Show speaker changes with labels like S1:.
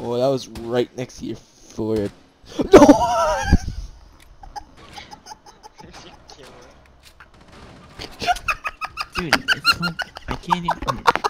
S1: Oh, that was right next to your forehead. No!
S2: Dude, it's like I can't even.